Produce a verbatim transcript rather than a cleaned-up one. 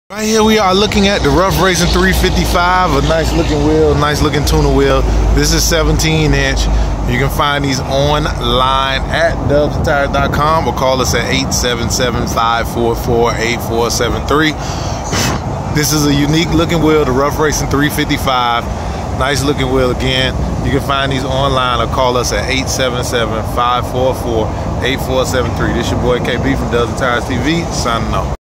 Right here we are looking at the Ruff Racing three fifty-five, a nice looking wheel, nice looking tuner wheel. This is seventeen inch. You can find these online at dubs tires dot com or call us at eight seven seven, five four four, eight four seven three. This is a unique looking wheel, the Ruff Racing three fifty-five. Nice looking wheel again. You can find these online or call us at eight seven seven, five four four, eight four seven three. This your boy K B from Dubs Tires T V, signing off.